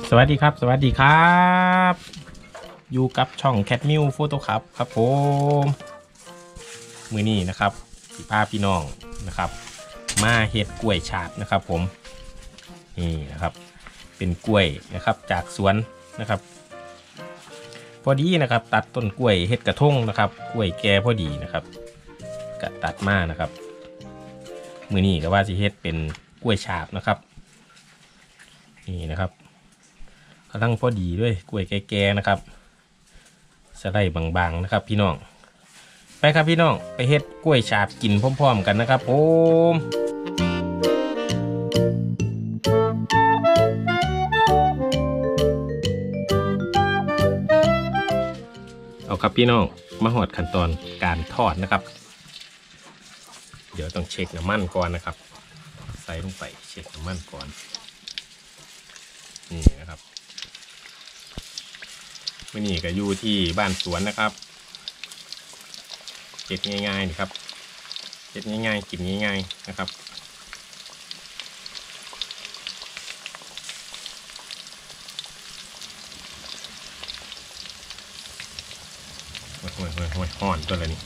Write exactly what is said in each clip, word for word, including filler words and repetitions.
สวัสดีครับสวัสดีครับอยู่กับช่องแคทมิวโฟโต้ครับครับผมมือนี้นะครับสิพาพี่น้องนะครับมาเฮ็ดกล้วยฉาบนะครับผมนี่นะครับเป็นกล้วยนะครับจากสวนนะครับพอดีนะครับตัดต้นกล้วยเฮ็ดกระทงนะครับกล้วยแก่พอดีนะครับก็ตัดมานะครับมือนี้ก็ว่าสิเฮ็ดเป็นกล้วยฉาบนะครับนี่นะครับกำลังพอดีด้วยกล้วยแก่ๆนะครับสไลด์บางๆนะครับพี่น้องไปครับพี่น้องไปเฮ็ดกล้วยฉาบกินพร้อมๆกันนะครับผมเอาครับพี่น้องมาหอดขั้นตอนการทอดนะครับเดี๋ยวต้องเช็คน้ำมันก่อนนะครับใส่ลงไปเช็คน้ำมันก่อนนี่นะครับวันนี้ก็อยู่ที่บ้านสวนนะครับเก็บง่ายๆนี่ครับเก็บง่ายๆกินง่ายๆนะครับโอ้ยโอ้ยโอ้ยโอ้ยห่อนตัวละนี่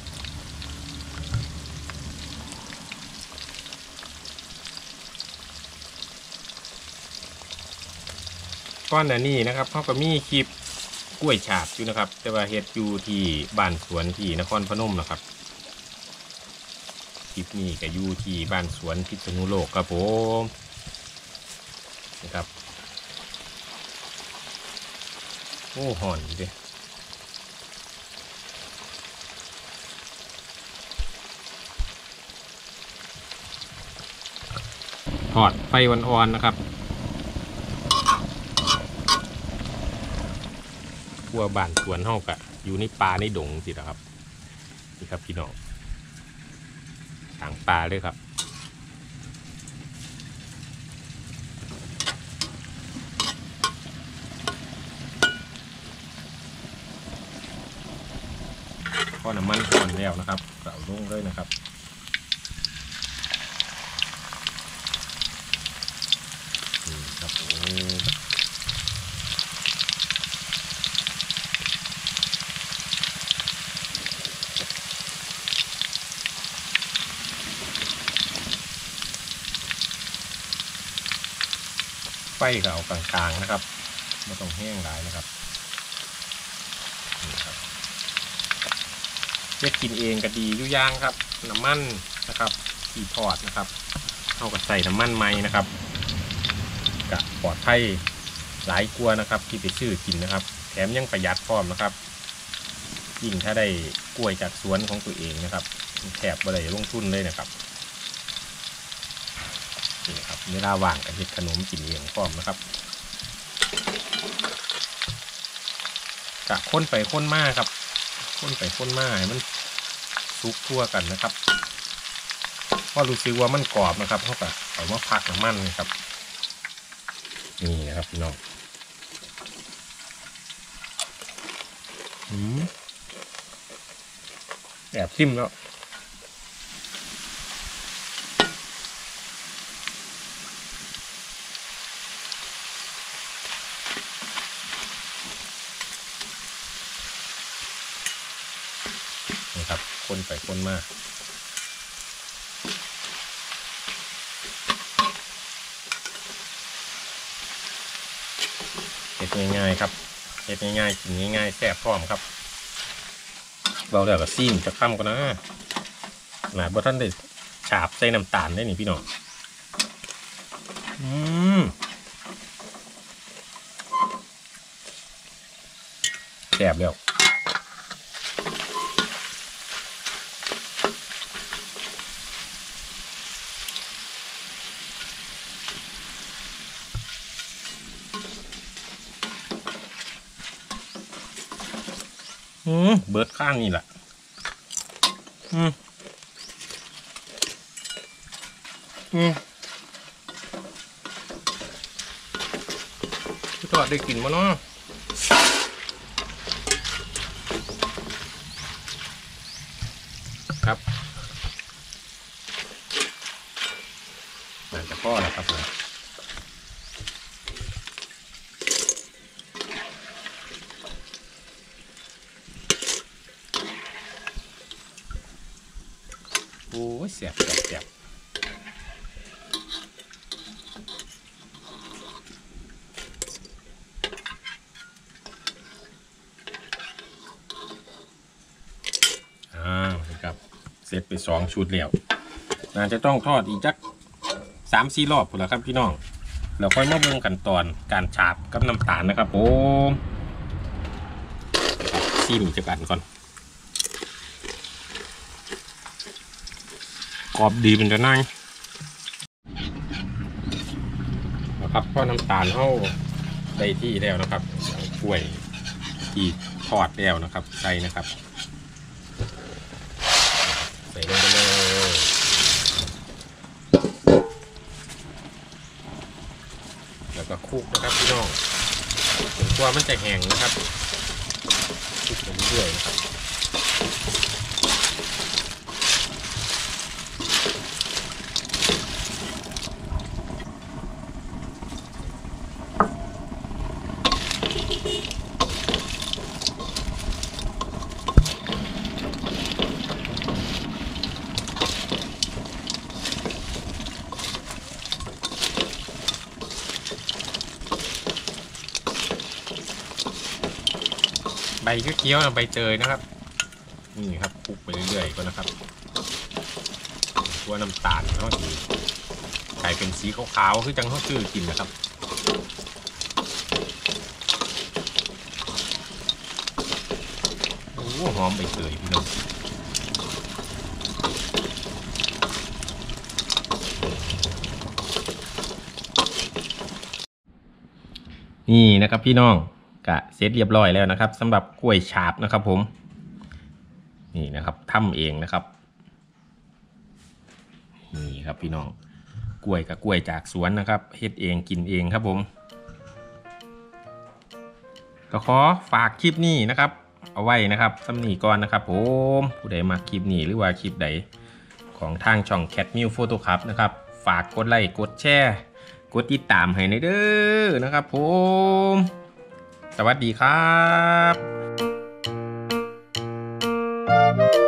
ก้อนอันนี้นะครับเขาก็มีคลิปกล้วยฉาบอยู่นะครับแต่ว่าเฮ็ดอยู่ที่บ้านสวนที่นครพนมนะครับคลิปนี้ก็อยู่ที่บ้านสวนพิษณุโลกครับผมนะครับโอ้ห่อนดิทอดไฟอ่อนๆนะครับขั้วบ้านสวนเฮากะอยู่ในป่าในดงสินะครับนี่ครับพี่น้องทางป่าเลยครับพอน้ำมันอ่อนแล้วนะครับก็เอาลงเลยนะครับนี่ครับโอ้ไฟก็เอากลางๆนะครับไม่ต้องแห้งหลายนะครับนี่ครับเลือกกินเองก็ดีอยู่ย่างครับน้ำมันนะครับที่ทอดนะครับเท่ากับใส่น้ำมันไหมนะครับกับปลอดภัยหลายกลัวนะครับที่ไปซื้อกินนะครับแถมยังประหยัดพร้อมนะครับยิ่งถ้าได้กล้วยจากสวนของตัวเองนะครับแถบบ่ได้ลงทุนเลยนะครับนี่ครับเวลาว่างกันเฮ็ดขนมกินเองพร้อมนะครับกะค้นไปค้นมาครับค้นไปค้นมาให้มันซุกทั่วกันนะครับพอรู้สึกว่ามันกรอบนะครับเขาก็เอามาพักน้ำมันนะครับนี่นะครับพี่น้องแอบชิมแล้วนี่ครับคนไปคนมาเฮ็ดง่ายๆครับเฮ็ดง่ายๆกินง่ายๆแซ่บพร้อมครับเราเดี๋ยวก็ซิ่งจะค่ำกันนะหนาบ่ท่านได้ฉาบใส่น้ำตาลได้นี่พี่น้องอืมแซ่บแล้วอืมเบิร์ดข้างนี่แหละอืมอืมทอดได้กลิ่นมั้งเนาะครับ น่าจะพอแล้วครับผมโอ้ยเสียบเสียบเสียบอ่าครับเสร็จไปสองชุดแล้วน่าจะต้องทอดอีกจักสามสี่รอบพอแล้วครับพี่น้องแล้วค่อยมาเบิ่งกันตอนการฉาบกับน้ำตาลนะครับผมซีมจะกันก่อนกรอบดีเป็นจะนั่งนะครับเพราะน้ำตาลเข้าได้ที่แล้วนะครับกล้วยที่ทอดแล้วนะครับใส่นะครับใส่ลงไปเลยแล้วก็คลุกนะครับพี่น้องจนกว่ามันจะแห้งนะครับคลุกไปเรื่อยๆนะครับใบเคี้ยวๆใบเตยนะครับนี่ครับคลุกไปเรื่อยๆก็นะครับตัวน้ำตาลเขาจะกลายเป็นสีขาวๆคือจังเขาซื้อกินนะครับโอ้หอมใบเตยพี่น้องนี่นะครับพี่น้องกะเสร็จเรียบร้อยแล้วนะครับสำหรับกล้วยฉาบนะครับผมนี่นะครับทำเองนะครับนี่ครับพี่น้องกล้วยกับกล้วยจากสวนนะครับเฮ็ดเองกินเองครับผมก็ขอฝากคลิปนี้นะครับเอาไว้นะครับสำนีก่อนนะครับผมผู้ใดมาคลิปนี้หรือว่าคลิปใดของทางช่อง Cat Mill Photo Club นะครับฝากกดไลค์กดแชร์กดติดตามให้ในเด้อนะครับผมสวัสดีครับ